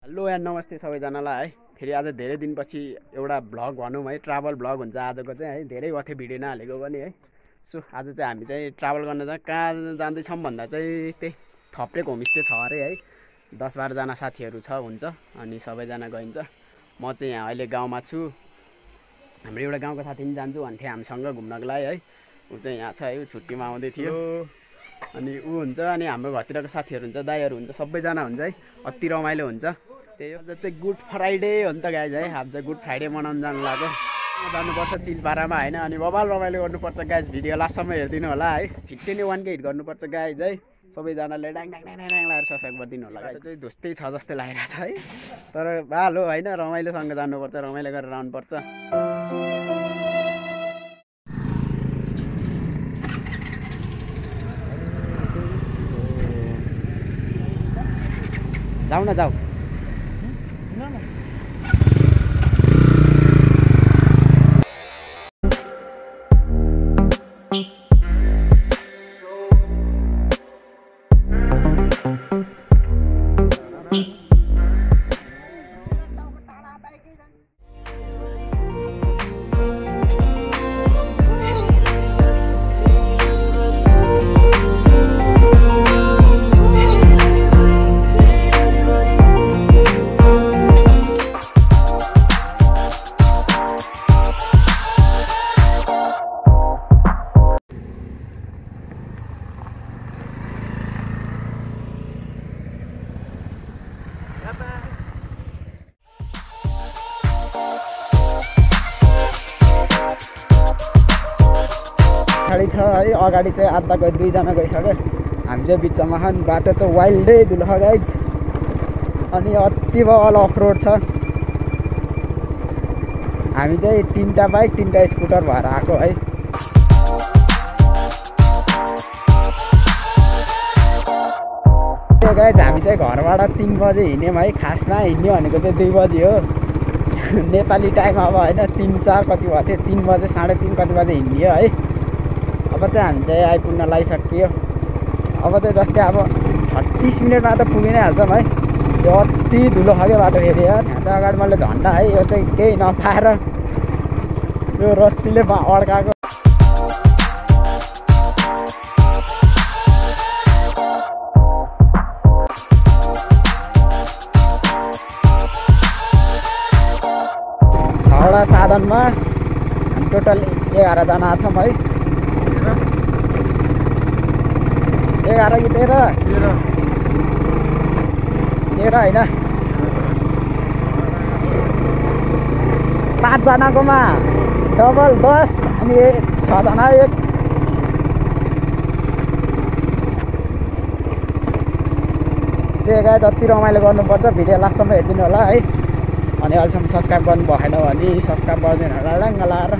Hello and नमस्ते सबैजनालाई है। फेरि आज धेरै दिनपछि एउटा भ्लग भनौँ है, ट्राभल भ्लग हुन्छ आजको चाहिँ है। धेरै भयो भिडियो नहालेको पनि है। सो आज चाहिँ हामी चाहिँ ट्राभल गर्न चाहिँ कहाँ जाँदैछौँ भन्दा चाहिँ त्यही थप्रेक होमस्टे छ अरे है। 10-12 जना साथीहरू छ हुन्छ अनि सबैजना गइन्छ। म चाहिँ यहाँ अहिले गाउँमा छु। हाम्रो एउटा गाउँको साथी पनि जान्छु भन्थे हामीसँग घुम्नको लागि है। ऊ चाहिँ यहाँ छ है, ऊ छुट्टीमा आउँदै थियो। अनि ऊ हुन्छ अनि हाम्रो घरतिरको साथीहरू हुन्छ, दाइहरू हुन्छ, सबैजना हुन्छ है। अति रमाइलो हुन्छ। त्यही हो चाहिँ गुड फ्राइडे हो नि त गाइज है। हामी चाहिँ गुड फ्राइडे मनाउनु जानु लाग्यो। जानुपर्छ चिलपारामा होइन। अनि बबाल रमाइलो गर्नुपर्छ गाइज। भिडियो लास्टसम्म हेरिदिनु होला है। छिट्टै नै 1K हिट गर्नुपर्छ गाइज है। सबैजनाले ड्याङ ड्याङ ड्याङ ड्याङ लगाएर सब्सक्राइब गरिदिनु होला गाइज। चाहिँ धुस्तै छ जस्तै लागिरहेछ है। तर बाल हो होइन, रमाइलोसँग जानुपर्छ, रमाइलो गरेर आउनुपर्छ। जाऊ न जाऊ। पछाडि छ है, अगाडि चाहिँ आधा गयो, 2 जना गइसक्यो। हामी चाहिँ बिचमा खान बाटो त वाइल्डै धुलो छ गाइज। अनि अति बल अफ रोड छ। हामी चाहिँ 3टा बाइक 3टा स्कुटर भएर आएको है। त्यो गाइज हामी चाहिँ घरबाट 3 बजे हिँड्यौँ है। खासमा हिँड्ने भनेको चाहिँ 2 बजी हो नेपाली टाइम। अब होइन 3-4 कति भएको थियो, 3 बजे 3:30 कति बजे हिँड्यो है। अब चाहिँ हामी चाहिँ आइपुग्न लागिसक्यो। अब चाहिँ जस्तै अब 30 मिनटमा त पुगि नै हाल्छौँ है। यो अति धुलो खाले बाटो फेरि यार। यहाँ चाहिँ अगाडि मैले झन्डा है, यो चाहिँ केही नपाएर यो रस्सीले अड्काएको। छवटा साधनमा हामी टोटल 11 जना छौँ है। 11 कि 13 होइन, 5 जनाकोमा डबल 10 अनि 6 जना 1। त्यो गाइज जति रमाइलो गर्नुपर्छ। भिडियो लास्टसम्म हेरिदिनु होला है। अनि अहिलेसम्म सब्सक्राइब गर्नु भएन भने सब्सक्राइब गरिदिनु होला ड्याङ्ग लाएर।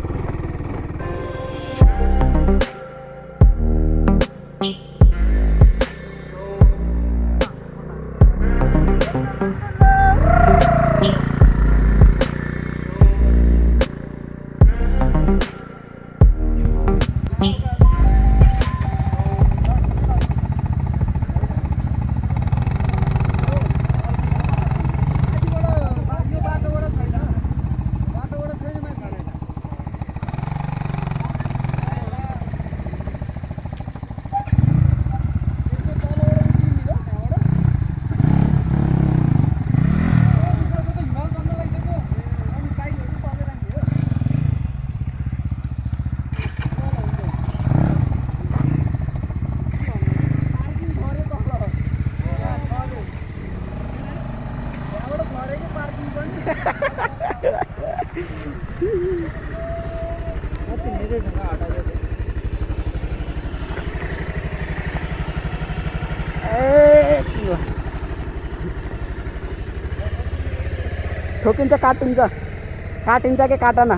ठोकिन्छ काटिन्छ कि काटन।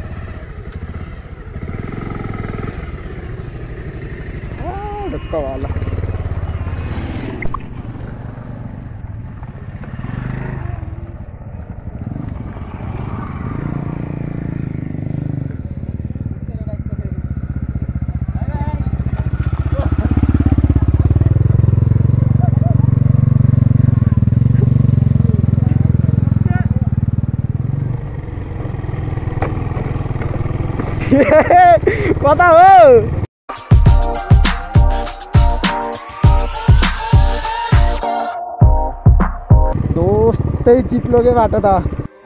ढुक्क होला। कता हो दोस्तै चिप्लो के बाटो त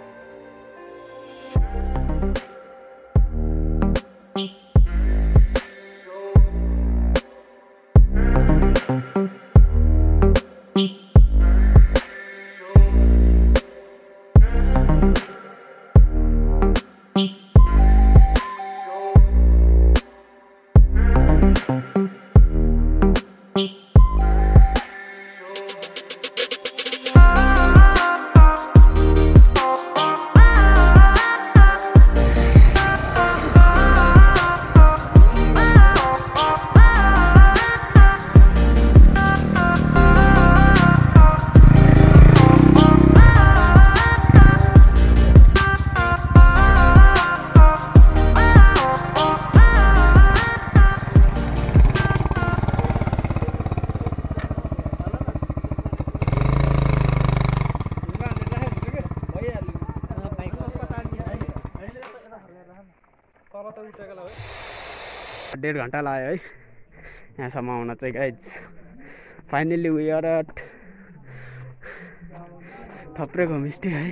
डेढ़ घंटा लाग्यो है यहाँसम्म आउन चाहिँ guys finally we are at Thaprek homestay है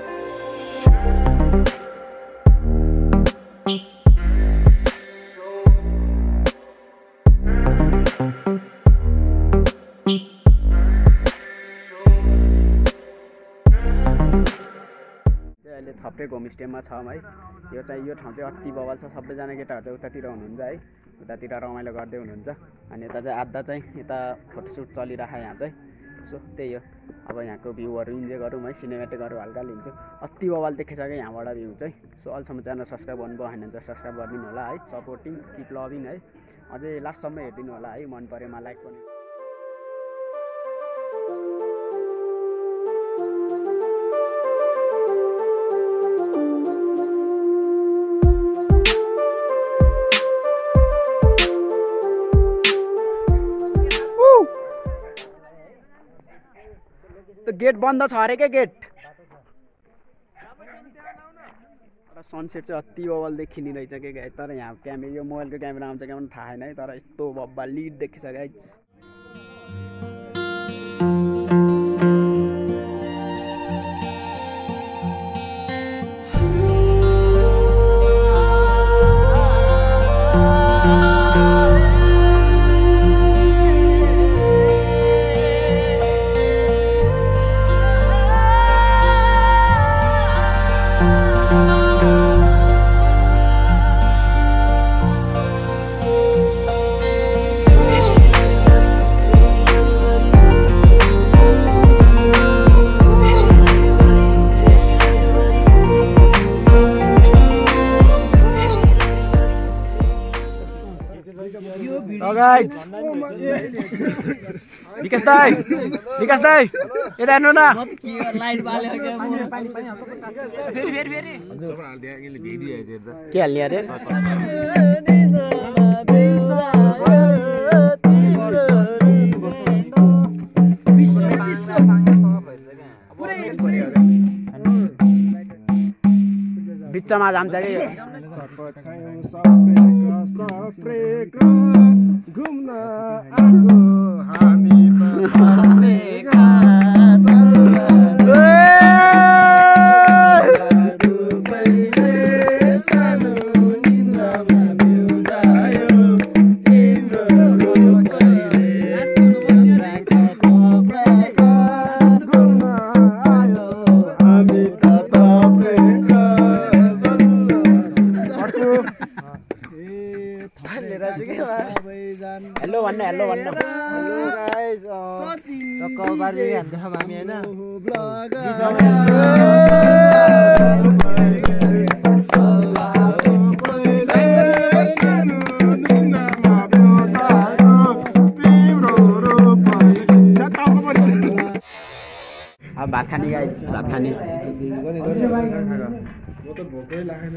अहिले थप्रेक होमस्टेमा छौँ है यो ठाउँ चाहिँ अति बवाल छ सबैजना केटाहरू चाहिँ उतातिर हुनुहुन्छ है उतातिर रमाइलो गर्दै हुनुहुन्छ अनि यता चाहिँ आधा चाहिँ यता फोटोसुट चलिरहेको यहाँ चाहिँ सो त्यही हो अब यहाँको भ्यूहरू इन्जोय गरौँ है सिनेमेटिकहरू हल्का लिन्छु अति बवाल देखिसक्यो यहाँबाट भ्यू चाहिँ सो अहिलेसम्म च्यानल सब्सक्राइब गर्नुभयो होइन भने सब्सक्राइब गरिदिनु होला है सपोर्टिङ किप लभिङ है अझै लास्टसम्म हेरिदिनु होला है मन परेमा लाइक पनि गेट बन्द छ अरे क्या गेट सनसेट चाहिँ अति बवाल देखिने रहेछ के गाइज तर यहाँ क्यामेरा यो मोबाइलको क्यामेरा आउँछ क्या थाहा छैन है तर यस्तो बब्बा लिड देखिन्छ गाइज विकास दाई यता हेर्नु न के हाल्ने अरे बिचमा जान्छ कि घुम्न आएको हामी हेलो भन्नु हेलो गाइस टक्क बारी हान्दै छौँ हामी हैन अब भात खाने गाइस भात खाने म त भोकै लागेन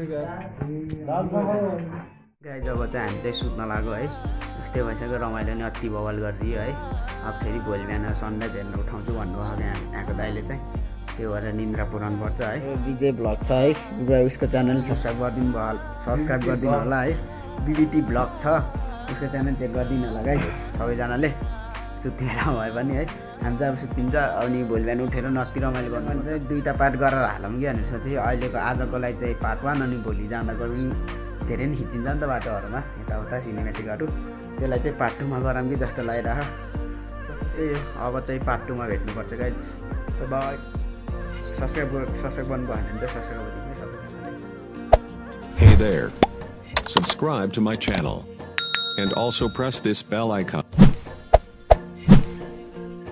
गाइस जब चाहिँ हामी चाहिँ सुत्न लाग्यो है त्यस्तै भइसक्यो रमाइलो नि अति बवाल गरिदियो है अब फेरि भोलि बिहान सनराइज हेर्न उठाउँछु भन्नुभयो यहाँको दाइले चाहिँ त्यो भएर निन्द्रा पुराउनु पर्छ है। विजय भ्लग छ है, उसको च्यानल सब्सक्राइब गरिदिनु होला है। बिबिटी भ्लग छ, उसको च्यानल चेक गरिदिनु होला गाइस सबैजनाले। सुत्नेर भए पनि है, हामी चाहिँ अब सुत्तिन्छ। अनि भोलि बिहान उठेर नति रमाइलो गर्नु चाहिँ 2टा पार्ट गरेर हालौँ कि भनेर सोचेँ। अहिलेको आजको लागि चाहिँ पार्ट 1, अनि भोलि जाँदाको पनि धेरै नै खिचिन्छ नि त बाटोहरूमा यताउता सिनेमेटिकहरू, त्यसलाई चाहिँ पार्ट 2मा गरौँ कि जस्तो लागिरह। त्यही हो, अब चाहिँ पार्ट 2मा भेट्नुपर्छ गाइस। बाई। सब्सक्राइब गर्नुभयो भने चाहिँ सब्सक्राइब गरिदिनु सबैजनाले। Hey there. Subscribe to my channel. And also press this bell icon.